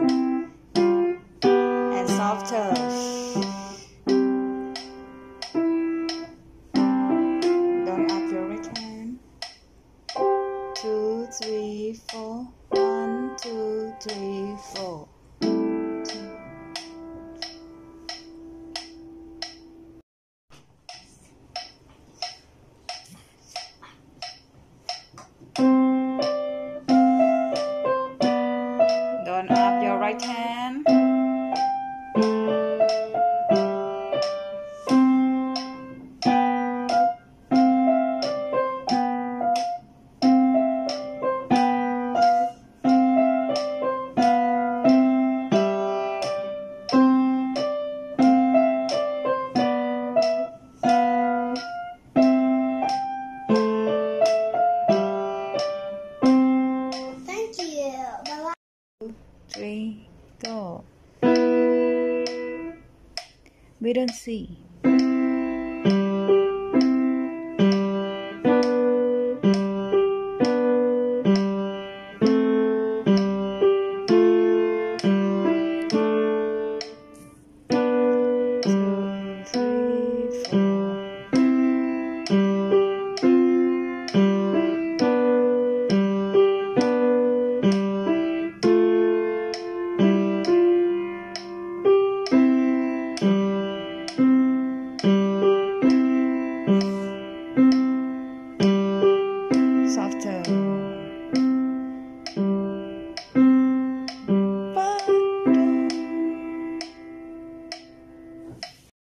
and softer. Don't up your right hand. 2, 3, 4. 1, 2, 3, 4. Don't up your right hand. Thank you. Bye-bye. 2, 3, go. We don't see. Softer.